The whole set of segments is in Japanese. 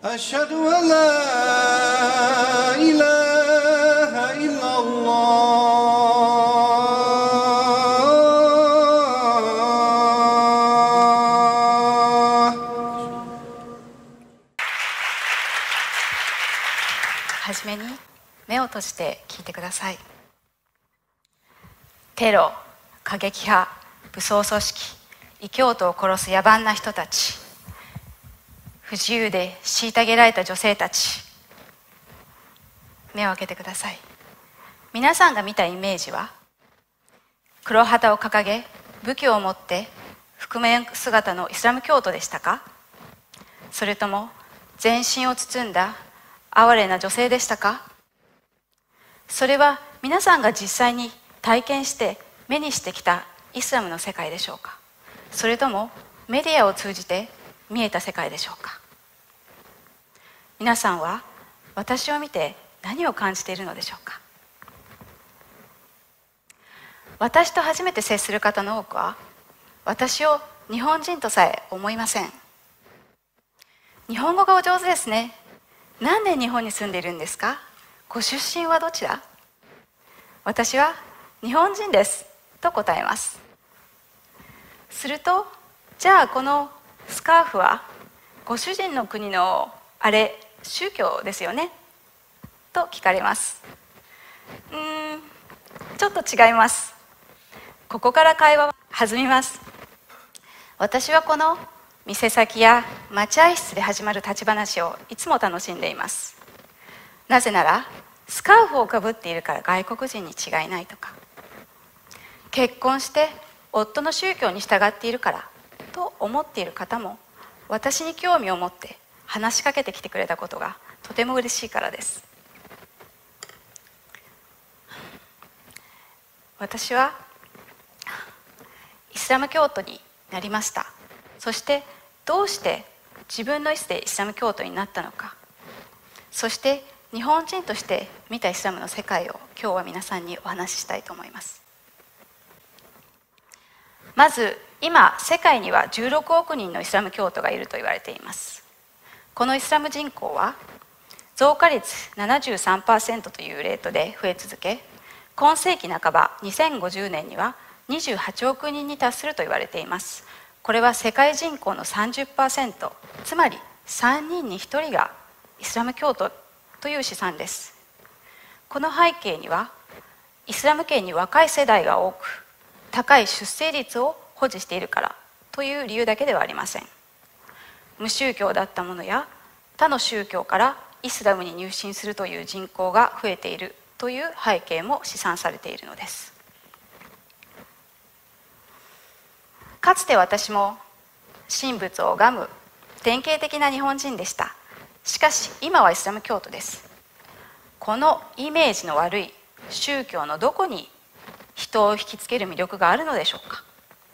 أشهد أن لا إله إلا الله。 はじめに目を閉じて聞いてください。テロ、過激派、武装組織、異教徒を殺す野蛮な人たち、不自由で虐げられた女性たち、目を開けてください。皆さんが見たイメージは、黒旗を掲げ武器を持って覆面姿のイスラム教徒でしたか？それとも全身を包んだ哀れな女性でしたか？それは皆さんが実際に体験して目にしてきたイスラムの世界でしょうか？それともメディアを通じて見えた世界でしょうか？皆さんは私を見て何を感じているのでしょうか？私と初めて接する方の多くは、私を日本人とさえ思いません。日本語がお上手ですね。何年日本に住んでいるんですか？ご出身はどちら？私は日本人ですと答えます。すると、じゃあこのスカーフはご主人の国のあれ宗教ですよねと聞かれます。ちょっと違います。ここから会話は弾みます。私はこの店先や待合室で始まる立ち話をいつも楽しんでいます。なぜならスカーフをかぶっているから外国人に違いないとか、結婚して夫の宗教に従っているからと思っている方も私に興味を持って話しかけてきてくれたことがとても嬉しいからです。私はイスラム教徒になりました。そしてどうして自分の意思でイスラム教徒になったのか、そして日本人として見たイスラムの世界を今日は皆さんにお話ししたいと思います。まず今世界には16億人のイスラム教徒がいると言われています。このイスラム人口は増加率 73% というレートで増え続け、今世紀半ば2050年には28億人に達すると言われています。これは世界人口の 30%、 つまり3人に1人がイスラム教徒という試算です。この背景にはイスラム圏に若い世代が多く高い出生率を保持しているからという理由だけではありません。無宗教だったものや他の宗教からイスラムに入信するという人口が増えているという背景も試算されているのです。かつて私も神仏を拝む典型的な日本人でした。しかし今はイスラム教徒です。このイメージの悪い宗教のどこに人を引きつける魅力があるのでしょうか？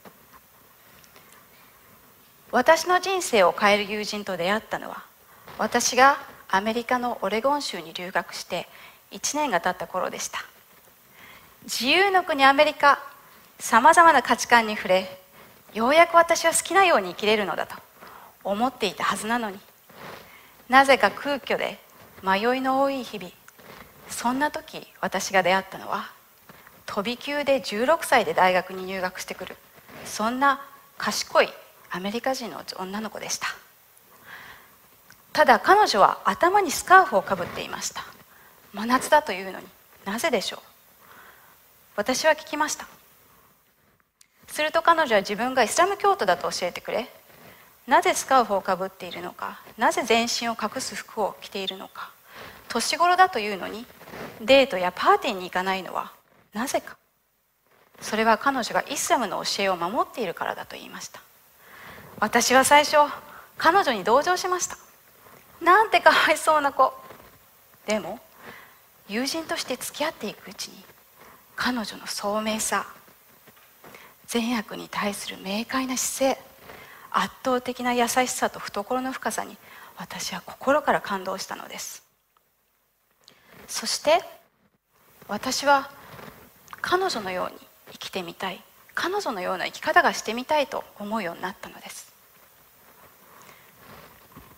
私の人生を変える友人と出会ったのは、私がアメリカのオレゴン州に留学して1年が経った頃でした。自由の国アメリカ、さまざまな価値観に触れ、ようやく私は好きなように生きれるのだと思っていたはずなのに、なぜか空虚で迷いの多い日々。そんな時私が出会ったのは、飛び級で16歳で大学に入学してくる、そんな賢いアメリカ人の女の子でした。ただ彼女は頭にスカーフをかぶっていました。真夏だというのになぜでしょう？私は聞きました。すると彼女は自分がイスラム教徒だと教えてくれ、なぜスカーフをかぶっているのか、なぜ全身を隠す服を着ているのか、年頃だというのにデートやパーティーに行かないのはなぜか。それは彼女がイスラムの教えを守っているからだと言いました。私は最初彼女に同情しました。なんてかわいそうな子。でも友人として付き合っていくうちに、彼女の聡明さ、善悪に対する明快な姿勢、圧倒的な優しさと懐の深さに私は心から感動したのです。そして私は彼女のように生きてみたい、彼女のような生き方がしてみたいと思うようになったのです。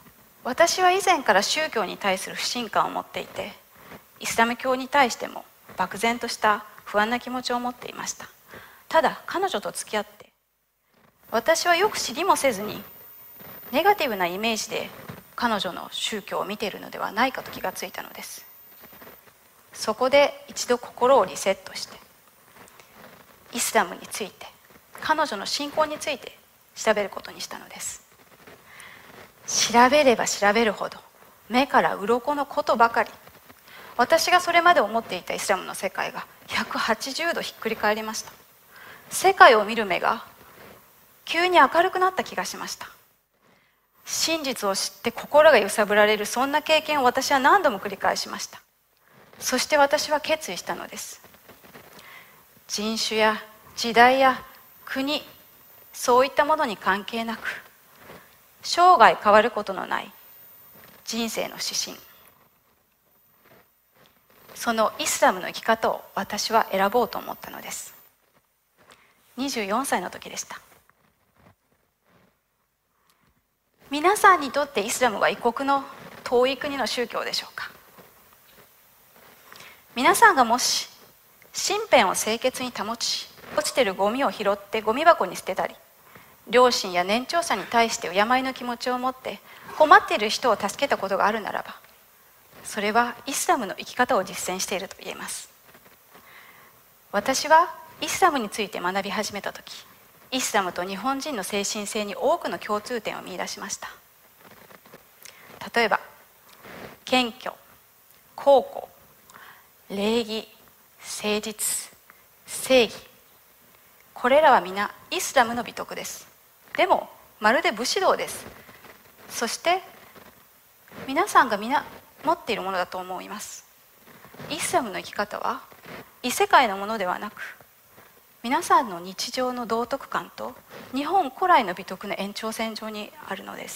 私は以前から宗教に対する不信感を持っていて、イスラム教に対しても漠然とした不安な気持ちを持っていました。ただ彼女と付き合って、私はよく知りもせずにネガティブなイメージで彼女の宗教を見ているのではないかと気がついたのです。そこで一度心をリセットして、イスラムについて、彼女の信仰について調べることにしたのです。調べれば調べるほど目から鱗のことばかり。私がそれまで思っていたイスラムの世界が180度ひっくり返りました。世界を見る目が急に明るくなった気がしました。真実を知って心が揺さぶられる、そんな経験を私は何度も繰り返しました。そして私は決意したのです。人種や時代や国、そういったものに関係なく、生涯変わることのない人生の指針、そのイスラムの生き方を私は選ぼうと思ったのです。24歳の時でした。皆さんにとってイスラムは異国の遠い国の宗教でしょうか。皆さんがもし身辺を清潔に保ち、落ちているゴミを拾ってゴミ箱に捨てたり、両親や年長者に対して敬いの気持ちを持って困っている人を助けたことがあるならば、それはイスラムの生き方を実践していると言えます。私はイスラムについて学び始めたとき、イスラムと日本人の精神性に多くの共通点を見出しました。例えば謙虚、孝行、礼儀、誠実、正義、これらは皆イスラムの美徳です。でもまるで武士道です。そして皆さんが皆持っているものだと思います。イスラムの生き方は異世界のものではなく、皆さんの日常の道徳観と日本古来の美徳の延長線上にあるのです。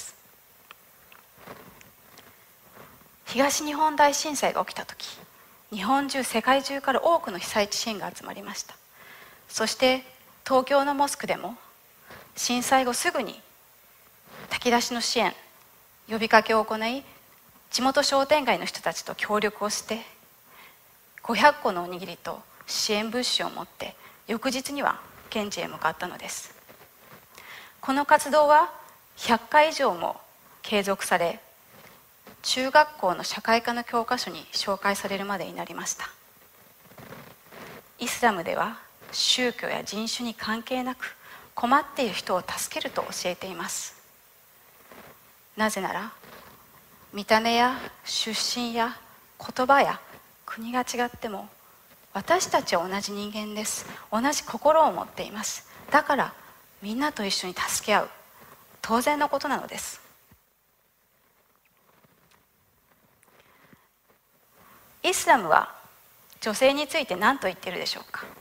東日本大震災が起きたとき、日本中、世界中から多くの被災地支援が集まりました。そして東京のモスクでも震災後すぐに炊き出しの支援、呼びかけを行い、地元商店街の人たちと協力をして500個のおにぎりと支援物資を持って翌日には現地へ向かったのです。この活動は100回以上も継続され、中学校の社会科の教科書に紹介されるまでになりました。イスラムでは宗教や人種に関係なく困っている人を助けると教えています。なぜなら見た目や出身や言葉や国が違っても私たちは同じ人間です。同じ心を持っています。だからみんなと一緒に助け合う、当然のことなのです。イスラムは女性について何と言っているでしょうか。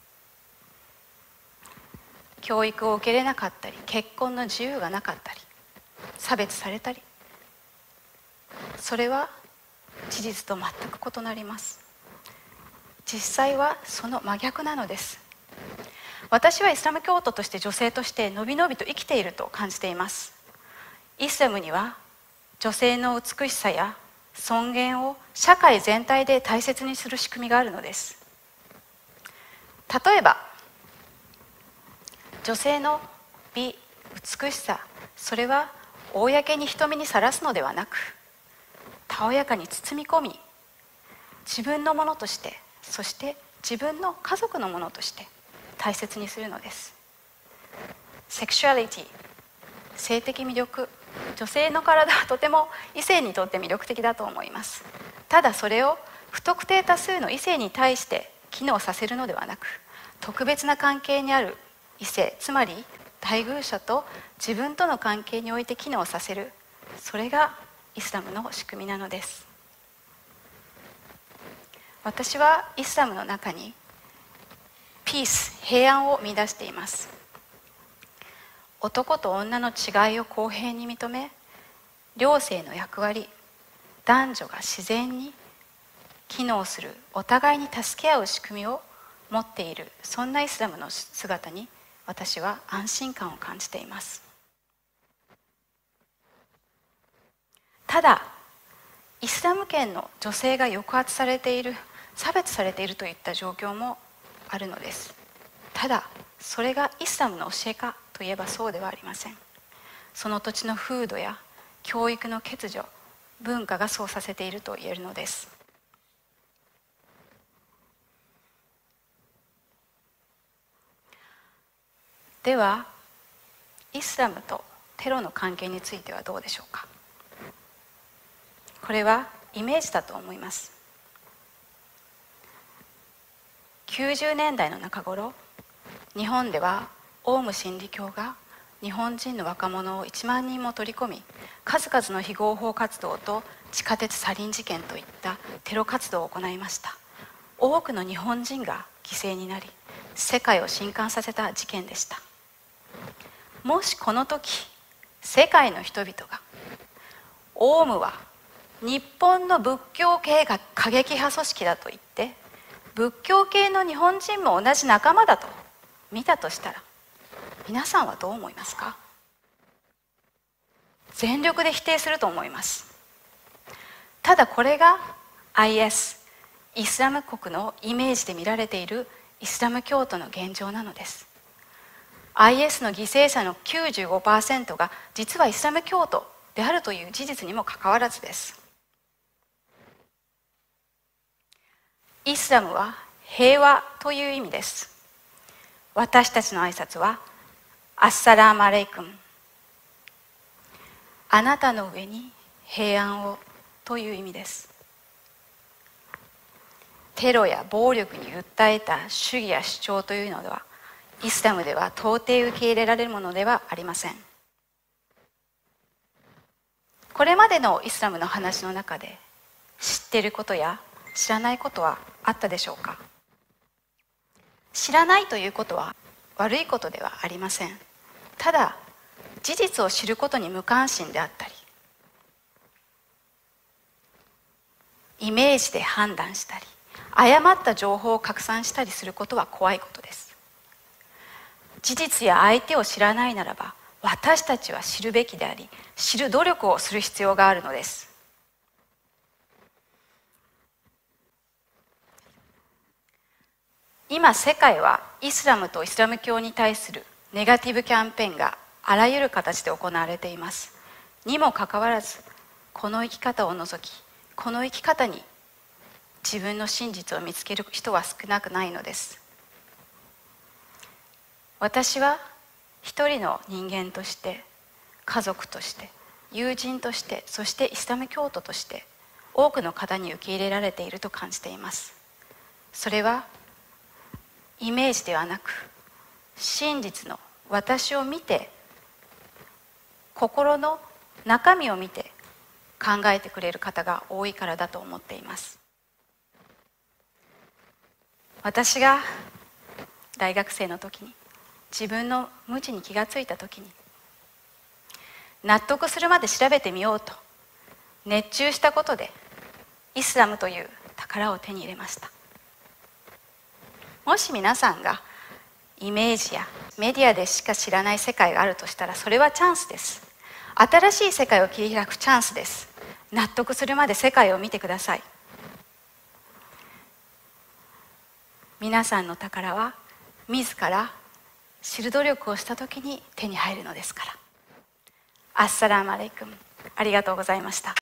教育を受けれなかったり、結婚の自由がなかったり、差別されたり、それは事実と全く異なります。実際はその真逆なのです。私はイスラム教徒として女性としてのびのびと生きていると感じています。イスラムには女性の美しさや尊厳を社会全体で大切にする仕組みがあるのです。例えば女性の美、美しさ、それは公に人目にさらすのではなく、たおやかに包み込み、自分のものとして、そして自分の家族のものとして大切にするのです。セクシュアリティ、性的魅力、女性の体はとても異性にとって魅力的だと思います。ただそれを不特定多数の異性に対して機能させるのではなく、特別な関係にある異性、つまり配偶者と自分との関係において機能させる、それがイスラムの仕組みなのです。私はイスラムの中にピース、平安を見出しています。男と女の違いを公平に認め、両性の役割、男女が自然に機能する、お互いに助け合う仕組みを持っている、そんなイスラムの姿に私は安心感を感じています。 ただイスラム圏の女性が抑圧されている、差別されているといった状況もあるのです。ただそれがイスラムの教えかといえばそうではありません。その土地の風土や教育の欠如、文化がそうさせていると言えるのです。ではイスラムとテロの関係についてはどうでしょうか。これはイメージだと思います。90年代の中頃、日本ではオウム真理教が日本人の若者を1万人も取り込み、数々の非合法活動と地下鉄サリン事件といったテロ活動を行いました。多くの日本人が犠牲になり、世界を震撼させた事件でした。もしこの時世界の人々がオウムは日本の仏教系が過激派組織だと言って仏教系の日本人も同じ仲間だと見たとしたら、皆さんはどう思いますか。全力で否定すると思います。ただこれが IS イスラム国のイメージで見られているイスラム教徒の現状なのです。 IS の犠牲者の 95% が実はイスラム教徒であるという事実にもかかわらずです。イスラムは平和という意味です。私たちの挨拶はアッサラームアレイクム、あなたの上に平安をという意味です。テロや暴力に訴えた主義や主張というのはイスラムでは到底受け入れられるものではありません。これまでのイスラムの話の中で知っていることや知らないことはあったでしょうか。知らないということは悪いことではありません。ただ事実を知ることに無関心であったり、イメージで判断したり、誤った情報を拡散したりすることは怖いことです。事実や相手を知らないならば、私たちは知るべきであり、知る努力をする必要があるのです。今世界はイスラムとイスラム教に対するネガティブキャンペーンがあらゆる形で行われています。にもかかわらず、この生き方を除き、この生き方に自分の真実を見つける人は少なくないのです。私は一人の人間として、家族として、友人として、そしてイスラム教徒として多くの方に受け入れられていると感じています。それはイメージではなく、真実の私を見て、心の中身を見て考えてくれる方が多いからだと思っています。私が大学生の時に自分の無知に気がついた時に、納得するまで調べてみようと熱中したことでイスラムという宝を手に入れました。もし皆さんがイメージやメディアでしか知らない世界があるとしたら、それはチャンスです。新しい世界を切り開くチャンスです。納得するまで世界を見てください。皆さんの宝は自ら知る努力をしたときに手に入るのですから。アッサラームアレイクム。ありがとうございました。